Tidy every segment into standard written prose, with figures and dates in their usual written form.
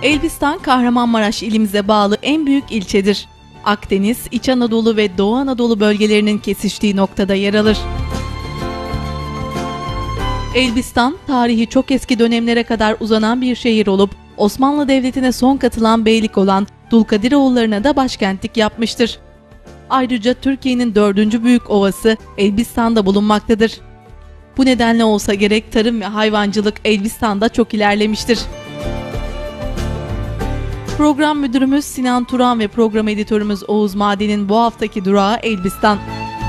Elbistan, Kahramanmaraş ilimize bağlı en büyük ilçedir. Akdeniz, İç Anadolu ve Doğu Anadolu bölgelerinin kesiştiği noktada yer alır. Elbistan, tarihi çok eski dönemlere kadar uzanan bir şehir olup, Osmanlı Devleti'ne son katılan beylik olan Dulkadiroğullarına da başkentlik yapmıştır. Ayrıca Türkiye'nin 4. büyük ovası Elbistan'da bulunmaktadır. Bu nedenle olsa gerek tarım ve hayvancılık Elbistan'da çok ilerlemiştir. Program müdürümüz Sinan Turan ve program editörümüz Oğuz Maden'in bu haftaki durağı Elbistan.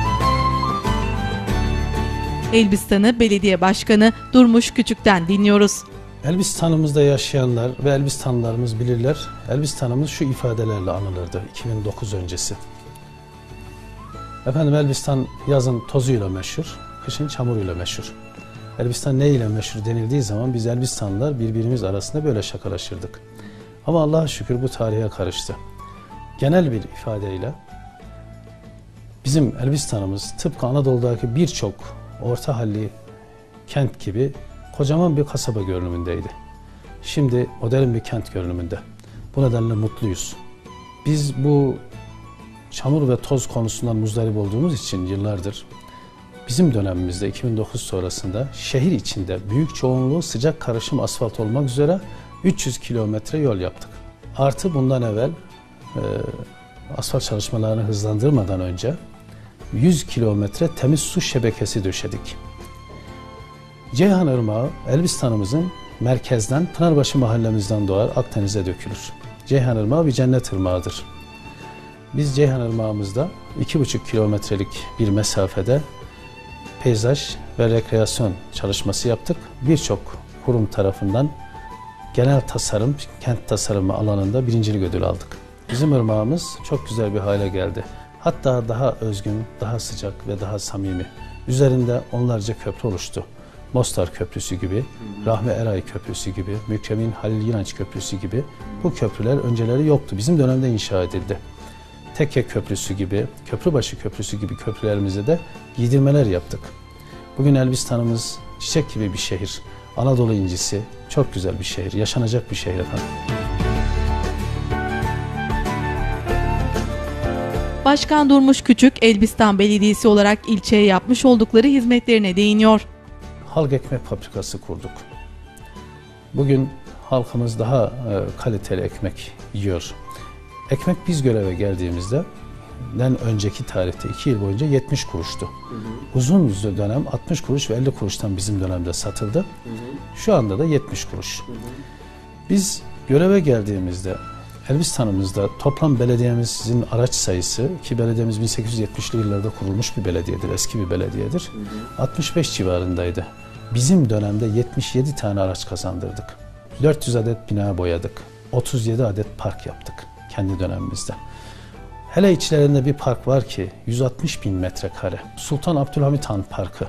Elbistan'ı Belediye Başkanı Durmuş Küçük'ten dinliyoruz. Elbistan'ımızda yaşayanlar ve Elbistanlılarımız bilirler. Elbistan'ımız şu ifadelerle anılırdı 2009 öncesi. Efendim, Elbistan yazın tozuyla meşhur, kışın çamuruyla meşhur. Elbistan ne ile meşhur denildiği zaman biz Elbistanlılar birbirimiz arasında böyle şakalaşırdık. Ama Allah'a şükür bu tarihe karıştı. Genel bir ifadeyle bizim Elbistan'ımız tıpkı Anadolu'daki birçok orta halli kent gibi kocaman bir kasaba görünümündeydi. Şimdi modern bir kent görünümünde. Bu nedenle mutluyuz. Biz bu çamur ve toz konusundan muzdarip olduğumuz için yıllardır bizim dönemimizde 2009 sonrasında şehir içinde büyük çoğunluğu sıcak karışım asfalt olmak üzere 300 kilometre yol yaptık. Artı bundan evvel asfalt çalışmalarını hızlandırmadan önce 100 kilometre temiz su şebekesi döşedik. Ceyhan Irmağı Elbistan'ımızın merkezden Pınarbaşı mahallemizden doğar Akdeniz'e dökülür. Ceyhan Irmağı bir cennet ırmağıdır. Biz Ceyhan Irmağımızda 2,5 kilometrelik bir mesafede peyzaj ve rekreasyon çalışması yaptık. Birçok kurum tarafından genel tasarım, kent tasarımı alanında birincilik ödülü aldık. Bizim ırmağımız çok güzel bir hale geldi. Hatta daha özgün, daha sıcak ve daha samimi. Üzerinde onlarca köprü oluştu. Mostar Köprüsü gibi, Rahmi Eray Köprüsü gibi, Mükremin Halil Yılanç Köprüsü gibi bu köprüler önceleri yoktu. Bizim dönemde inşa edildi. Tekke Köprüsü gibi, Köprübaşı Köprüsü gibi köprülerimize de giydirmeler yaptık. Bugün Elbistan'ımız çiçek gibi bir şehir. Anadolu incisi, çok güzel bir şehir, yaşanacak bir şehir efendim. Başkan Durmuş Küçük, Elbistan Belediyesi olarak ilçeye yapmış oldukları hizmetlerine değiniyor. Halk ekmek fabrikası kurduk. Bugün halkımız daha kaliteli ekmek yiyor. Ekmek biz göreve geldiğimizde önceki tarihte 2 yıl boyunca 70 kuruştu. Uzun dönem 60 kuruş ve 50 kuruştan bizim dönemde satıldı. Şu anda da 70 kuruş. Biz göreve geldiğimizde Elbistan'ımızda toplam belediyemizin araç sayısı, ki belediyemiz 1870'li yıllarda kurulmuş bir belediyedir, eski bir belediyedir, 65 civarındaydı. Bizim dönemde 77 tane araç kazandırdık. 400 adet bina boyadık. 37 adet park yaptık kendi dönemimizde. Hele içlerinde bir park var ki 160 bin metrekare. Sultan Abdülhamit Han Parkı.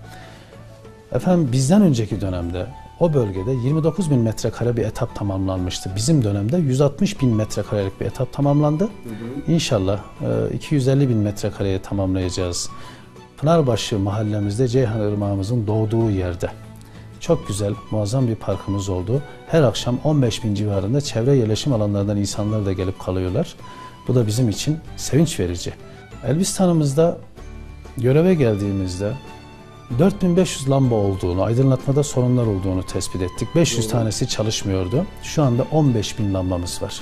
Efendim, bizden önceki dönemde o bölgede 29 bin metrekare bir etap tamamlanmıştı. Bizim dönemde 160 bin metrekarelik bir etap tamamlandı. İnşallah 250 bin metrekareye tamamlayacağız. Pınarbaşı mahallemizde Ceyhan Irmağımızın doğduğu yerde. Çok güzel, muazzam bir parkımız oldu. Her akşam 15 bin civarında çevre yerleşim alanlarından insanlar da gelip kalıyorlar. Bu da bizim için sevinç verici. Elbistan'ımızda göreve geldiğimizde 4500 lamba olduğunu, aydınlatmada sorunlar olduğunu tespit ettik. 500 tanesi çalışmıyordu. Şu anda 15 bin lambamız var.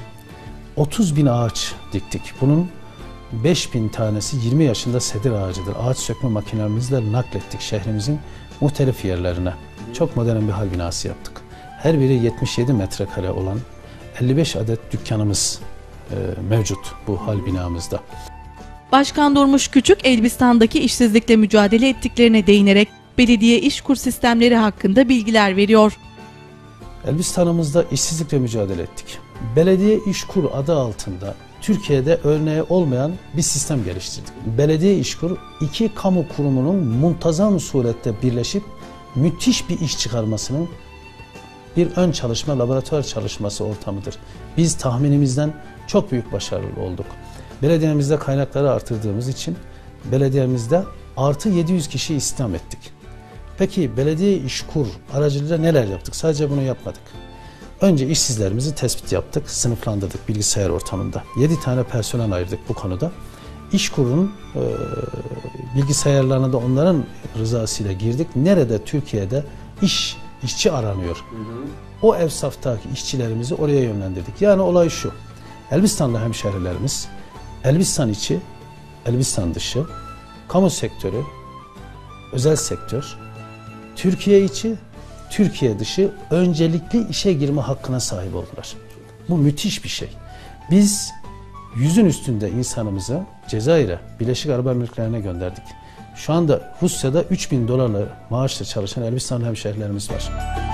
30 bin ağaç diktik. Bunun 5000 tanesi 20 yaşında sedir ağacıdır. Ağaç sökme makinelerimizle naklettik şehrimizin muhtelif yerlerine. Çok modern bir hal binası yaptık. Her biri 77 metrekare olan 55 adet dükkanımız mevcut bu hal binamızda. Başkan Durmuş Küçük, Elbistan'daki işsizlikle mücadele ettiklerine değinerek belediye işkur sistemleri hakkında bilgiler veriyor. Elbistan'ımızda işsizlikle mücadele ettik. Belediye işkur adı altında Türkiye'de örneği olmayan bir sistem geliştirdik. Belediye işkur 2 kamu kurumunun muntazam surette birleşip müthiş bir iş çıkarmasının bir ön çalışma, laboratuvar çalışması ortamıdır. Biz tahminimizden çok büyük başarılı olduk. Belediyemizde kaynakları artırdığımız için belediyemizde artı 700 kişi istihdam ettik. Peki belediye işkur aracılığıyla neler yaptık? Sadece bunu yapmadık. Önce işsizlerimizi tespit yaptık, sınıflandırdık bilgisayar ortamında. 7 tane personel ayırdık bu konuda. İşkur'un bilgisayarlarına da onların rızasıyla girdik. Nerede Türkiye'de işçi aranıyor? O evsaftaki işçilerimizi oraya yönlendirdik. Yani olay şu. Elbistanlı hemşehrilerimiz, Elbistan içi, Elbistan dışı, kamu sektörü, özel sektör, Türkiye içi, Türkiye dışı öncelikli işe girme hakkına sahip oldular. Bu müthiş bir şey. Biz 100'ün üstünde insanımızı Cezayir'e, Birleşik Arap Emirlikleri'ne gönderdik. Şu anda Rusya'da $3.000 maaşla çalışan Elbistanlı hemşehrilerimiz var.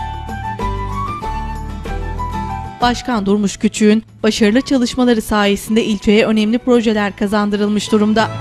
Başkan Durmuş Küçük'ün başarılı çalışmaları sayesinde ilçeye önemli projeler kazandırılmış durumda.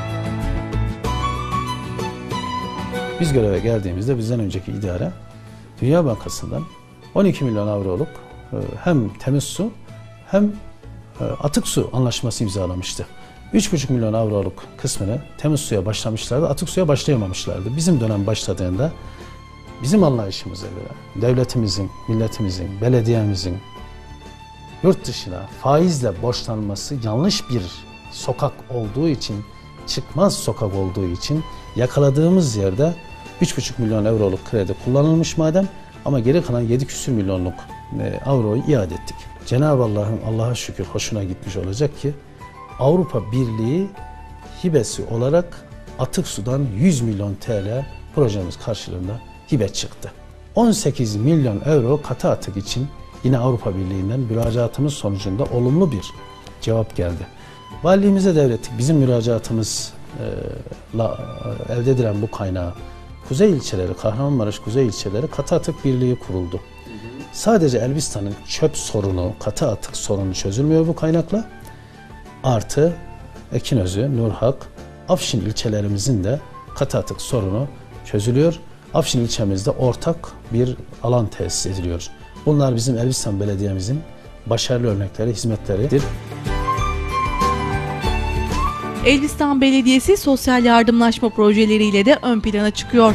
Biz göreve geldiğimizde bizden önceki idare Dünya Bankası'ndan 12 milyon avroluk hem temiz su hem atık su anlaşması imzalamıştı. 3,5 milyon avroluk kısmını temiz suya başlamışlardı, atık suya başlayamamışlardı. Bizim dönem başladığında bizim anlayışımıza göre devletimizin, milletimizin, belediyemizin yurt dışına faizle borçlanması yanlış bir sokak olduğu için, çıkmaz sokak olduğu için yakaladığımız yerde 3,5 milyon avroluk kredi kullanılmış madem ama geri kalan 7 küsür milyonluk avroyu iade ettik. Cenab-ı Allah'ın Allah'a şükür hoşuna gitmiş olacak ki Avrupa Birliği hibesi olarak atık sudan 100 milyon TL projemiz karşılığında hibe çıktı. 18 milyon euro katı atık için yine Avrupa Birliği'nden müracaatımız sonucunda olumlu bir cevap geldi. Valiliğimize devrettik. Bizim müracaatımızla elde edilen bu kaynağı kuzey ilçeleri, Kahramanmaraş kuzey ilçeleri katı atık birliği kuruldu. Sadece Elbistan'ın çöp sorunu, katı atık sorunu çözülmüyor bu kaynakla. Artı Ekinözü, Nurhak, Afşin ilçelerimizin de katı atık sorunu çözülüyor. Afşin ilçemizde ortak bir alan tesis ediliyor. Bunlar bizim Elbistan Belediye'mizin başarılı örnekleri, hizmetleridir. Elbistan Belediyesi sosyal yardımlaşma projeleriyle de ön plana çıkıyor.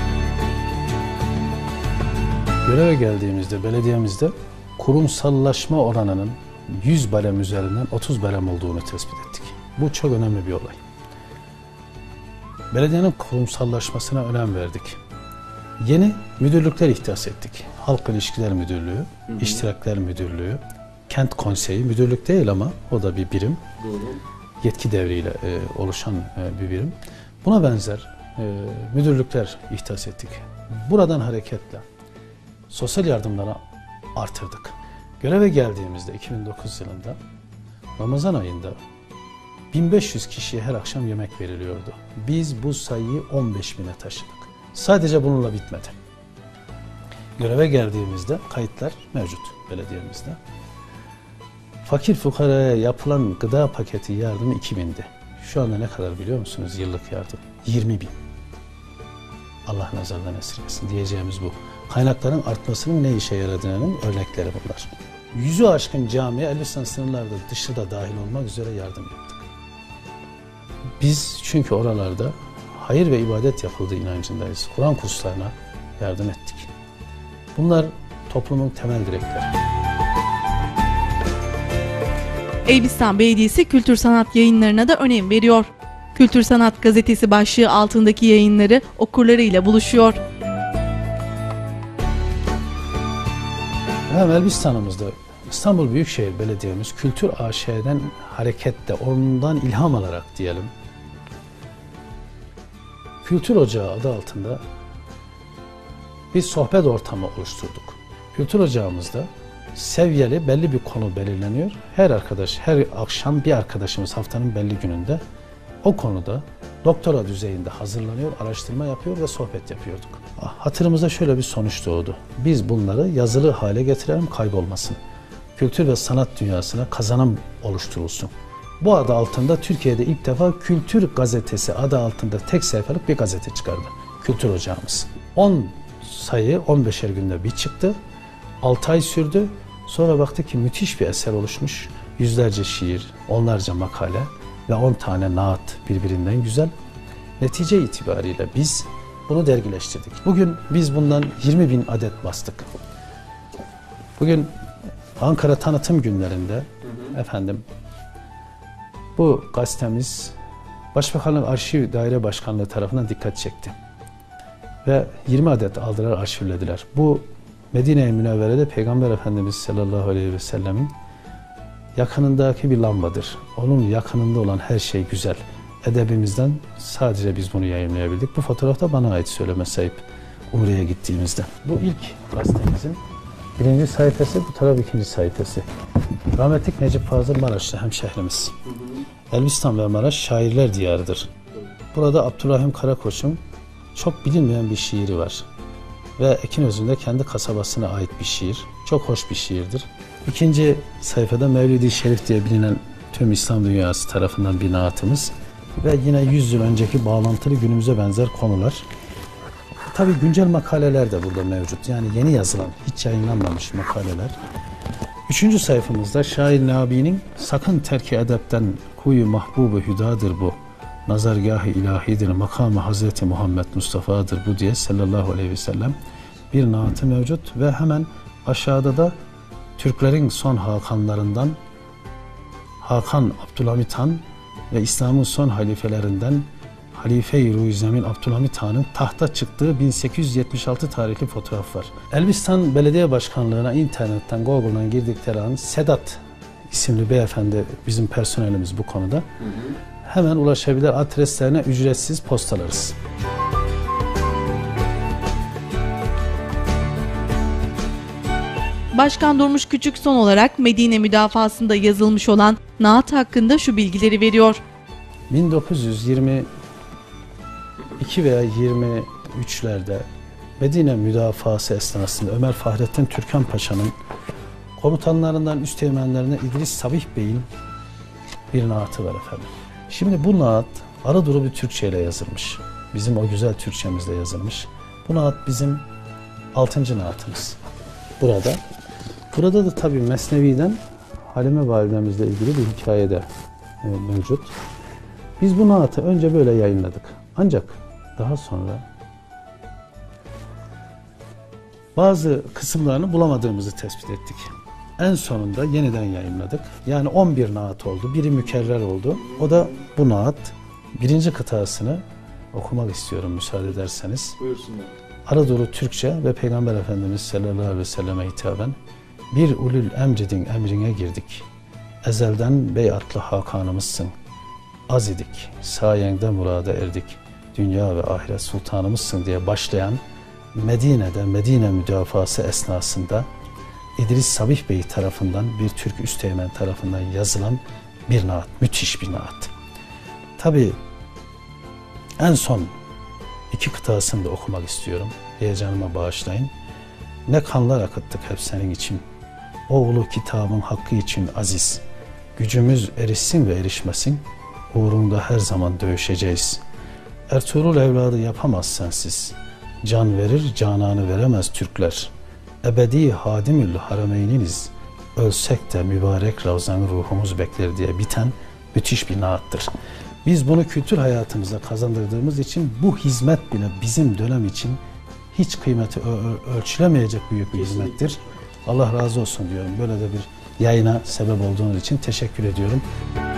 Göreve geldiğimizde belediyemizde kurumsallaşma oranının 100 barem üzerinden 30 barem olduğunu tespit ettik. Bu çok önemli bir olay. Belediyenin kurumsallaşmasına önem verdik. Yeni müdürlükler ihdas ettik. Halk İlişkiler Müdürlüğü, İştirakler Müdürlüğü, Kent Konseyi, müdürlük değil ama o da bir birim. Doğru. Yetki devriyle oluşan bir birim. Buna benzer müdürlükler ihdas ettik. Buradan hareketle sosyal yardımları artırdık. Göreve geldiğimizde 2009 yılında Ramazan ayında 1500 kişiye her akşam yemek veriliyordu. Biz bu sayıyı 15.000'e taşıdık. Sadece bununla bitmedi. Göreve geldiğimizde kayıtlar mevcut belediyemizde. Fakir fukaraya yapılan gıda paketi yardımı 2000'di. Şu anda ne kadar biliyor musunuz yıllık yardım? 20.000. Allah nazardan esirgesin diyeceğimiz bu. Kaynakların artmasının ne işe yaradığının örnekleri bunlar. 100'ü aşkın camiye Elbistan sınırlarda dışarıda dahil olmak üzere yardım yaptık. Biz çünkü oralarda hayır ve ibadet yapıldığı inancındayız. Kur'an kurslarına yardım ettik. Bunlar toplumun temel direkleri. Elbistan Belediyesi kültür sanat yayınlarına da önem veriyor. Kültür Sanat Gazetesi başlığı altındaki yayınları okurlarıyla buluşuyor. Hem Elbistan'ımızda İstanbul Büyükşehir Belediye'miz Kültür AŞ'den hareketle, ondan ilham alarak diyelim, Kültür Ocağı adı altında bir sohbet ortamı oluşturduk. Kültür Ocağımızda seviyeli belli bir konu belirleniyor. Her akşam bir arkadaşımız haftanın belli gününde o konuda doktora düzeyinde hazırlanıyor, araştırma yapıyor ve sohbet yapıyorduk. Hatırımıza şöyle bir sonuç doğdu. Biz bunları yazılı hale getirelim, kaybolmasın. Kültür ve sanat dünyasına kazanım oluşturulsun. Bu adı altında Türkiye'de ilk defa Kültür Gazetesi adı altında tek sayfalık bir gazete çıkardı. Kültür Ocağımız. 10 sayı 15'er günde bir çıktı. 6 ay sürdü. Sonra baktık ki müthiş bir eser oluşmuş. Yüzlerce şiir, onlarca makale ve 10 tane naat birbirinden güzel. Netice itibariyle biz bunu dergileştirdik. Bugün biz bundan 20.000 adet bastık. Bugün Ankara tanıtım günlerinde efendim bu gazetemiz Başbakanlık Arşiv Daire Başkanlığı tarafından dikkat çekti. Ve 20 adet aldılar, arşivlediler. Bu Medine-i Münevvere'de Peygamber Efendimiz sallallahu aleyhi ve sellemin yakınındaki bir lambadır. Onun yakınında olan her şey güzel. Edebimizden sadece biz bunu yayınlayabildik. Bu fotoğraf da bana ait, söyleme sahip, Umre'ye gittiğimizde. Bu ilk gazetemizin birinci sayfası, bu taraf ikinci sayfası. Rahmetli Necip Fazıl Maraşlı hemşehrimiz. Elbistan ve Maraş şairler diyarıdır. Burada Abdurrahim Karakoç'un çok bilinmeyen bir şiiri var. Ve Ekinözü'nde kendi kasabasına ait bir şiir. Çok hoş bir şiirdir. İkinci sayfada Mevlid-i Şerif diye bilinen tüm İslam dünyası tarafından bir naatımız. Ve yine 100 yıl önceki bağlantılı günümüze benzer konular. Tabii güncel makaleler de burada mevcut. Yani yeni yazılan, hiç yayınlanmamış makaleler. Üçüncü sayfamızda Şair Nabi'nin sakın terki edepten kuyu mahbubu hüdadır bu. Nazargâh-ı ilahidir, makamı Hazreti Muhammed Mustafa'dır bu diye sallallahu aleyhi ve sellem bir naatı mevcut. Ve hemen aşağıda da Türklerin son hakanlarından Hakan Abdülhamit Han ve İslam'ın son halifelerinden Halife-i Ruhizemin Abdülhamit Han'ın tahta çıktığı 1876 tarihli fotoğraf var. Elbistan Belediye Başkanlığı'na internetten, Google'dan girdikleri an Sedat isimli beyefendi, bizim personelimiz bu konuda, hemen ulaşabilir, adreslerine ücretsiz postalarız. Başkan Durmuş Küçük son olarak Medine müdafasında yazılmış olan naat hakkında şu bilgileri veriyor. 1922 veya 23'lerde Medine müdafası esnasında Ömer Fahrettin Türkan Paşa'nın komutanlarından üsteğmenlerine İdris Sabih Bey'in bir naatı var efendim. Şimdi bu naat Araduru bir Türkçe ile yazılmış. Bizim o güzel Türkçemizle yazılmış. Bu naat bizim 6. naatımız. Burada da tabii Mesnevi'den Halime Validemizle ilgili bir hikaye de mevcut. Biz bu naatı önce böyle yayınladık. Ancak daha sonra bazı kısımlarını bulamadığımızı tespit ettik. En sonunda yeniden yayınladık. Yani 11 naat oldu. Biri mükerrer oldu. O da bu naat. Birinci kıtasını okumak istiyorum müsaade ederseniz. Buyursunlar. Araduru Türkçe ve Peygamber Efendimiz sallallahu aleyhi ve selleme hitaben: bir ulul emredin emrine girdik. Ezelden beyatlı hakanımızsın. Az idik, sayende murada erdik. Dünya ve ahiret sultanımızsın diye başlayan Medine'de Medine müdafası esnasında İdris Sabih Bey tarafından, bir Türk üsteğmen tarafından yazılan bir naat, müthiş bir naat. Tabii en son 2 kıtasını da okumak istiyorum. Heyecanıma bağışlayın. Ne kanlar akıttık hep senin için. O ulu kitabın hakkı için aziz. Gücümüz erişsin ve erişmesin. Uğrunda her zaman dövüşeceğiz. Ertuğrul evladı yapamaz sensiz. Can verir, cananı veremez Türkler. Ebedi hadimül harameyniniz. Ölsek de mübarek ravzanı ruhumuz bekler diye biten müthiş bir naattır. Biz bunu kültür hayatımıza kazandırdığımız için bu hizmet bile bizim dönem için hiç kıymeti ölçülemeyecek büyük bir hizmettir. Allah razı olsun diyorum. Böyle de bir yayına sebep olduğunuz için teşekkür ediyorum.